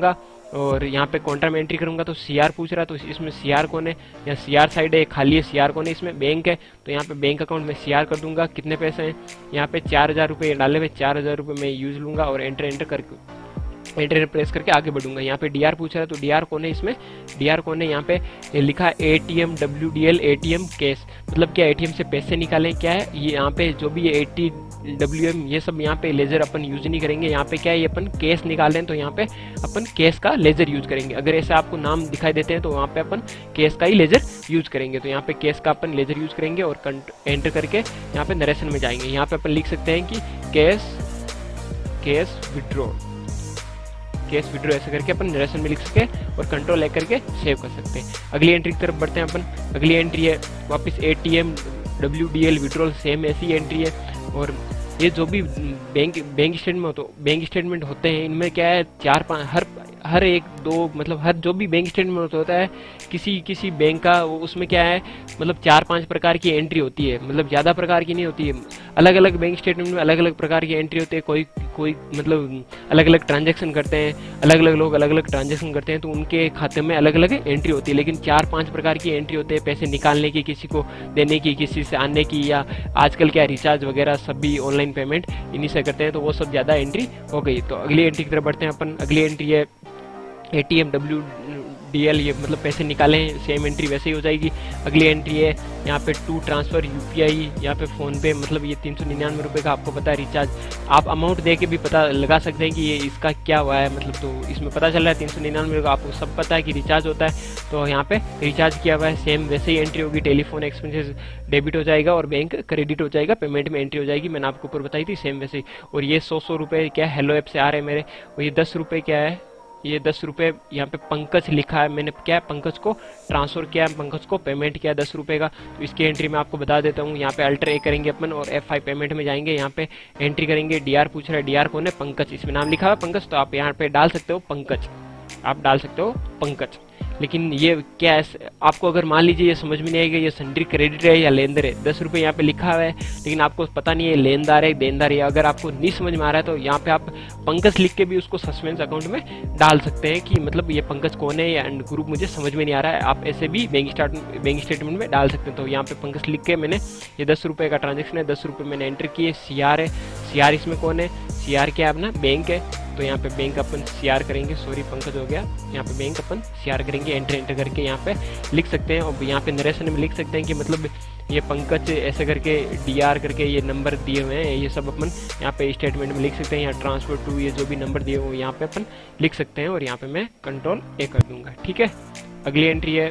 और यहाँ पे काउंटर में एंट्री करूंगा तो सी आर पूछ रहा है, तो इसमें सी आर कौन है, या सी आर साइड है खाली है, सी आर कौन है, इसमें बैंक है, तो यहाँ पे बैंक अकाउंट में सी आर कर दूंगा। कितने पैसे हैं यहाँ पे चार हज़ार रुपये डाले हुए, चार हज़ार रुपये मैं यूज लूँगा और एंटर एंटर करके एंटर प्रेस करके आगे बढ़ूंगा। यहाँ पे डी आर पूछ रहा है, तो डी आर कौन है, इसमें डी आर कौन है, यहाँ पे लिखा A T M W D L A T M cash, मतलब क्या ए टी एम से पैसे निकालें, क्या है ये यहाँ पे जो भी ए टी डब्ल्यू एम ये सब यहाँ पे लेजर अपन यूज नहीं करेंगे। यहाँ पे क्या है ये अपन कैश निकालें तो यहाँ पे अपन कैश का लेजर यूज करेंगे। अगर ऐसे आपको नाम दिखाई देते हैं तो वहाँ पे अपन कैश का ही लेजर यूज करेंगे। तो यहाँ पे कैश का अपन लेजर यूज करेंगे और एंटर करके यहाँ पे नरेशन में जाएंगे। यहाँ पे अपन लिख सकते हैं कि cash cash withdraw cash withdraw ऐसे करके अपन नरेशन में लिख सके और कंट्रोल ले करके सेव कर सकते हैं। अगली एंट्री की तरफ बढ़ते हैं अपन। अगली एंट्री है वापस A T M W D L withdrawal, same ऐसी एंट्री है। और ये जो भी बैंक बैंक स्टेटमेंट हो तो बैंक स्टेटमेंट होते हैं, इनमें क्या है चार पाँच हर हर एक दो मतलब हर जो भी बैंक स्टेटमेंट होता है किसी किसी बैंक का, उसमें क्या है मतलब चार पांच प्रकार की एंट्री होती है, मतलब ज़्यादा प्रकार की नहीं होती है। अलग अलग बैंक स्टेटमेंट में अलग अलग प्रकार की एंट्री होती है। कोई कोई मतलब अलग अलग ट्रांजैक्शन करते हैं, अलग अलग लोग अलग अलग ट्रांजैक्शन करते हैं तो उनके खाते में अलग अलग एंट्री होती है। लेकिन चार पांच प्रकार की एंट्री होती है, पैसे निकालने की, किसी को देने की, किसी से आने की, या आजकल क्या रिचार्ज वगैरह सब भी ऑनलाइन पेमेंट इन्हीं से करते हैं, तो वो सब ज़्यादा एंट्री हो गई। तो अगली एंट्री की तरफ बढ़ते हैं अपन। अगली एंट्री है A T M W D L, ये मतलब पैसे निकालें, सेम एंट्री वैसे ही हो जाएगी। अगली एंट्री है यहाँ पे to transfer U P I, यहाँ पे फ़ोन पे मतलब ये तीन सौ निन्यानवे रुपये का आपको पता है रिचार्ज, आप अमाउंट दे के भी पता लगा सकते हैं कि ये इसका क्या हुआ है, मतलब तो इसमें पता चल रहा है तीन सौ निन्यानवे का, आपको सब पता है कि रिचार्ज होता है तो यहाँ पे रिचार्ज किया हुआ है। सेम वैसे ही एंट्री होगी, टेलीफोन एक्सपेंसेस डेबिट हो जाएगा और बैंक क्रेडिट हो जाएगा, पेमेंट में एंट्री हो जाएगी, मैंने आपको ऊपर बताई थी सेम वैसे ही। और ये सौ सौ रुपये क्या हेलो ऐप से आ रहे हैं मेरे, और ये दस रुपये क्या है, ये दस रुपये यहाँ पे पंकज लिखा है, मैंने क्या है पंकज को ट्रांसफ़र किया है, पंकज को पेमेंट किया दस रुपये का। तो इसकी एंट्री मैं आपको बता देता हूँ। यहाँ पे अल्टर ए करेंगे अपन और एफ फाइव पेमेंट में जाएंगे, यहाँ पे एंट्री करेंगे। डी आर पूछ रहा है, डी आर कौन है, पंकज, इसमें नाम लिखा हुआ है पंकज, तो आप यहाँ पे डाल सकते हो पंकज, आप डाल सकते हो पंकज। लेकिन ये क्या है, आपको अगर मान लीजिए ये समझ में नहीं आएगा ये सन्ड्री क्रेडिट है या लेनदार है, दस रुपये यहाँ पे लिखा हुआ है लेकिन आपको पता नहीं है लेनदार है देनदार है, अगर आपको नहीं समझ में आ रहा है तो यहाँ पे आप पंकज लिख के भी उसको सस्पेंस अकाउंट में डाल सकते हैं कि मतलब ये पंकज कौन है एंड ग्रुप मुझे समझ में नहीं आ रहा है, आप ऐसे भी बैंक स्टार्ट बैंक स्टेटमेंट में डाल सकते हैं। तो यहाँ पे पंकज लिख के मैंने ये दस रुपये का ट्रांजेक्शन है, दस रुपये मैंने एंटर किए। सी आर है, सी आर इसमें कौन है, सी आर क्या है अपना बैंक है, तो यहाँ पे बैंक अपन सी आर करेंगे, सॉरी पंकज हो गया, यहाँ पे बैंक अपन सी आर करेंगे, एंटर एंटर करके यहाँ पे लिख सकते हैं। और यहाँ पे नरेशन में लिख सकते हैं कि मतलब ये पंकज ऐसे करके डी आर करके ये नंबर दिए हुए हैं, ये सब अपन यहाँ पे स्टेटमेंट में लिख सकते हैं। यहाँ ट्रांसफर टू ये जो भी नंबर दिए हुए यहाँ पे अपन लिख सकते हैं और यहाँ पे मैं कंट्रोल ए कर दूंगा, ठीक है। अगली एंट्री है,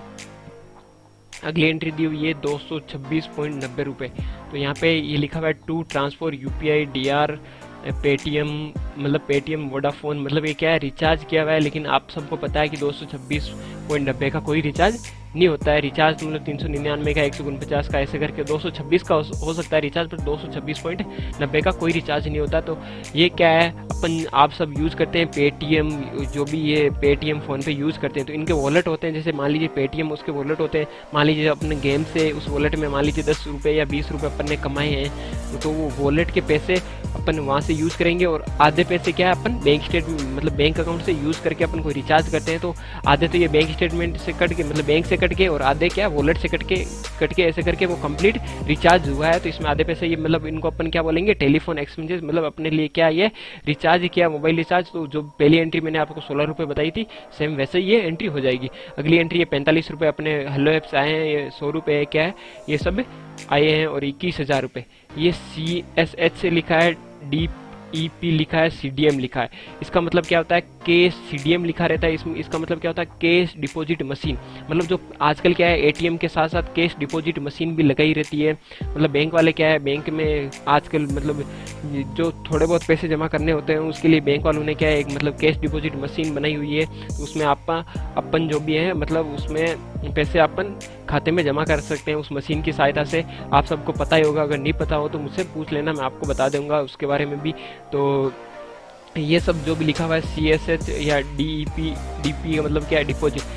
अगली एंट्री दी हुई है दो सौ छब्बीस पॉइंट नब्बे रुपये, तो यहाँ पे ये लिखा हुआ है to transfer U P I D R Paytm, मतलब पेटीएम वोडाफोन, मतलब ये क्या है रिचार्ज किया हुआ है, लेकिन आप सबको पता है कि दो सौ छब्बीस पॉइंट नब्बे का कोई रिचार्ज नहीं होता है। रिचार्ज मतलब तीन सौ निन्यानवे का, एक सौ उनपचास का, ऐसे करके दो सौ छब्बीस का हो सकता है रिचार्ज, पर दो सौ छब्बीस पॉइंट नब्बे का कोई रिचार्ज नहीं होता। तो ये क्या है अपन आप सब यूज़ करते हैं पेटीएम, जो भी ये पेटीएम फ़ोन पे यूज़ करते हैं तो इनके वॉलेट होते हैं, जैसे मान लीजिए पेटीएम उसके वॉलेट होते हैं, मान लीजिए अपने गेम से उस वॉलेट में मान लीजिए दस रुपये या बीस रुपये अपन ने कमाए हैं तो वो वॉलेट के पैसे अपन वहाँ से यूज़ करेंगे और आधे पैसे क्या है अपन बैंक स्टेटमेंट मतलब बैंक अकाउंट से यूज़ करके अपन कोई रिचार्ज करते हैं, तो आधे तो ये बैंक स्टेटमेंट से कट के मतलब बैंक से कट के और आधे क्या वॉलेट से कट के कट के ऐसे करके वो कंप्लीट रिचार्ज हुआ है। तो इसमें आधे पैसे ये मतलब इनको अपन क्या बोलेंगे टेलीफोन एक्सपेंसेस, मतलब अपने लिए क्या ये रिचार्ज किया मोबाइल रिचार्ज। तो जो पहली एंट्री मैंने आपको सोलह रुपये बताई थी सेम वैसे ये एंट्री हो जाएगी। अगली एंट्री है पैंतालीस रुपये अपने हेलो ऐप से आए हैं, ये सौ रुपये क्या है ये सब आए हैं और इक्कीस हज़ार रुपये ये सी एस एच से लिखा है, डी ई पी लिखा है, सी डी एम लिखा है। इसका मतलब क्या होता है कैश सी डी एम लिखा रहता है इसमें, इसका मतलब क्या होता है कैश डिपॉजिट मशीन, मतलब जो आजकल क्या है ए टी एम के साथ साथ कैश डिपॉजिट मशीन भी लगाई रहती है। मतलब बैंक वाले क्या है बैंक में आजकल मतलब जो थोड़े बहुत पैसे जमा करने होते हैं उसके लिए बैंक वालों ने क्या है एक मतलब कैश डिपॉजिट मशीन बनाई हुई है, तो उसमें आप अपन जो भी है मतलब उसमें पैसे अपन खाते में जमा कर सकते हैं उस मशीन की सहायता से। आप सबको पता ही होगा, अगर नहीं पता हो तो मुझसे पूछ लेना, मैं आपको बता दूंगा उसके बारे में भी। तो ये सब जो भी लिखा हुआ है सी एस एच या D E P D P मतलब क्या है डिपॉजिट,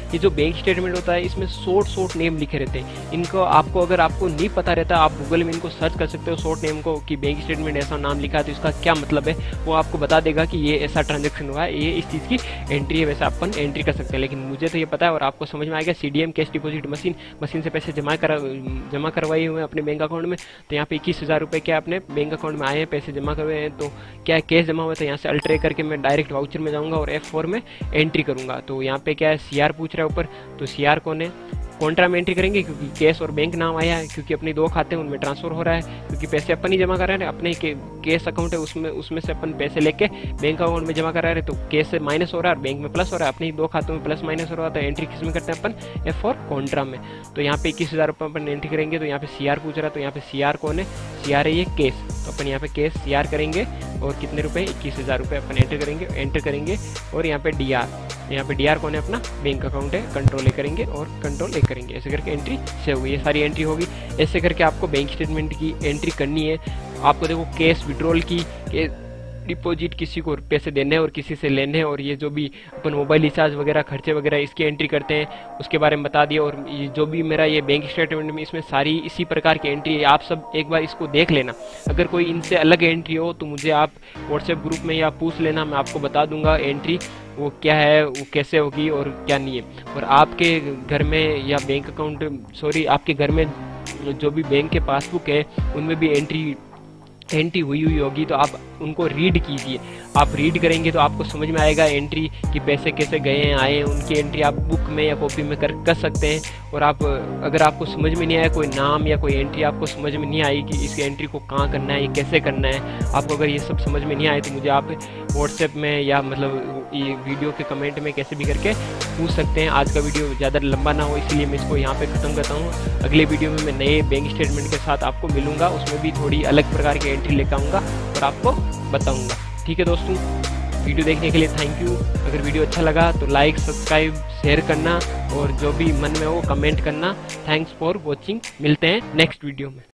ये जो बैंक स्टेटमेंट होता है इसमें शॉर्ट शॉर्ट नेम लिखे रहते हैं। इनको आपको अगर आपको नहीं पता रहता, आप गूगल में इनको सर्च कर सकते हो शॉर्ट नेम को कि बैंक स्टेटमेंट ऐसा नाम लिखा है तो इसका क्या मतलब है, वो आपको बता देगा कि ये ऐसा ट्रांजेक्शन हुआ है, ये इस चीज़ की एंट्री है, वैसे अपन एंट्री कर सकते हैं। लेकिन मुझे तो ये पता है और आपको समझ में आएगा। CDM cash deposit machine machine से पैसे जमा करा जमा करवाए हुए हैं अपने बैंक अकाउंट में, तो यहाँ पे इक्कीस हज़ार रुपये क्या अपने बैंक अकाउंट में आए हैं, पैसे जमा करवाए हैं, तो क्या कैश जमा हुआ, तो यहाँ से अल्ट्रे करके मैं डायरेक्ट वाउचर में जाऊँगा और एफ फोर में एंट्री करूँगा। तो यहाँ पे क्या है, सी आर पूछ रहा है ऊपर, तो सी आर कौन है, कॉन्ट्रा में एंट्री करेंगे क्योंकि कैश और बैंक नाम आया है, क्योंकि अपने दो खाते हैं उनमें ट्रांसफर हो रहा है, क्योंकि पैसे अपन ही जमा कर रहे हैं, अपने के, कैश अकाउंट है उसमें उसमें से अपन पैसे लेके बैंक अकाउंट में जमा कर रहे हैं, तो कैश से माइनस हो रहा है और बैंक में प्लस हो रहा है, अपने दो खातों में प्लस माइनस हो रहा है, तो एंट्री किस में करते हैं अपन, एफ और कॉन्ट्रा में। तो यहाँ पे इक्कीस हज़ार रुपये अपन एंट्री करेंगे, तो यहाँ पे सी आर पूछ रहा है, तो यहाँ पे सी आर कौन है, सी आर है ये केस, तो अपन यहाँ पे केस सी आर करेंगे और कितने रुपए, इक्कीस हज़ार रुपये अपन एंटर करेंगे एंटर करेंगे और यहाँ पे डी आर, यहाँ पे डी आर कौन है, अपना बैंक अकाउंट है, कंट्रोल ए करेंगे और कंट्रोल ए करेंगे, ऐसे करके एंट्री से होगी, ये सारी एंट्री होगी। ऐसे करके आपको बैंक स्टेटमेंट की एंट्री करनी है। आपको देखो कैश विड्रॉल की, डिपॉजिट किसी को पैसे देने हैं और किसी से लेने हैं, और ये जो भी अपन मोबाइल रिचार्ज वगैरह खर्चे वगैरह इसकी एंट्री करते हैं उसके बारे में बता दिया। और ये जो भी मेरा ये बैंक स्टेटमेंट में इसमें सारी इसी प्रकार की एंट्री है, आप सब एक बार इसको देख लेना। अगर कोई इनसे अलग एंट्री हो तो मुझे आप व्हाट्सएप ग्रुप में या पूछ लेना, मैं आपको बता दूंगा एंट्री वो क्या है, वो कैसे होगी और क्या नहीं है। और आपके घर में या बैंक अकाउंट सॉरी आपके घर में जो भी बैंक के पासबुक है उनमें भी एंट्री एंट्री हुई हुई होगी, तो आप उनको रीड कीजिए। आप रीड करेंगे तो आपको समझ में आएगा एंट्री कि पैसे कैसे गए हैं आए हैं, उनकी एंट्री आप बुक में या कॉपी में कर कर सकते हैं। और आप अगर आपको समझ में नहीं आया कोई नाम या कोई एंट्री आपको समझ में नहीं आई कि इस एंट्री को कहाँ करना है, ये कैसे करना है, आपको अगर ये सब समझ में नहीं आए तो मुझे आप व्हाट्सएप में या मतलब ये वीडियो के कमेंट में कैसे भी करके पूछ सकते हैं। आज का वीडियो ज़्यादा लंबा ना हो इसलिए मैं इसको यहाँ पे ख़त्म करता हूँ। अगले वीडियो में मैं नए बैंक स्टेटमेंट के साथ आपको मिलूंगा, उसमें भी थोड़ी अलग प्रकार की एंट्री लेकर आऊँगा और आपको बताऊँगा। ठीक है दोस्तों, वीडियो देखने के लिए थैंक यू। अगर वीडियो अच्छा लगा तो लाइक सब्सक्राइब शेयर करना और जो भी मन में हो कमेंट करना। थैंक्स फॉर वॉचिंग, मिलते हैं नेक्स्ट वीडियो में।